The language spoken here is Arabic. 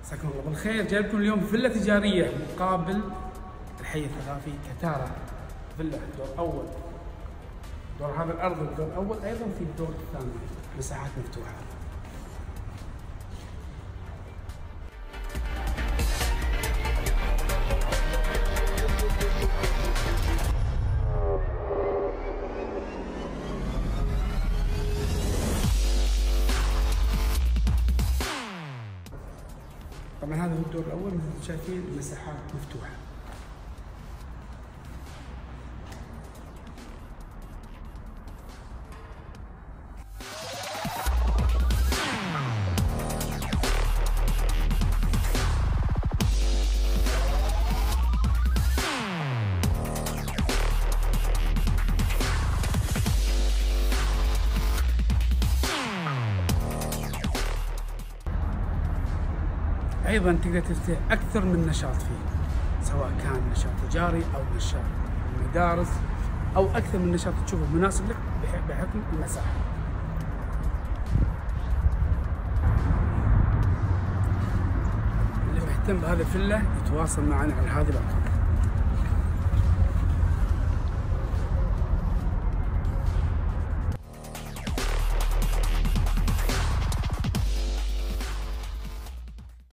مساكم الله بالخير. جايب لكم اليوم فيلا تجارية مقابل الحي الثقافي كتارة. فيلا دور أول، دور هذا الأرض الدور الأول، أيضا في الدور الثاني مساحات مفتوحة. طبعا هذا هو الدور الأول، مثل ما شايفين مساحات مفتوحة. أيضا تقدر تفتح أكثر من نشاط فيه، سواء كان نشاط تجاري أو نشاط مدارس أو أكثر من نشاط تشوفه مناسب لك بحكم المساحة. اللي مهتم بهذه الفيلا يتواصل معنا على هذه الأرقام.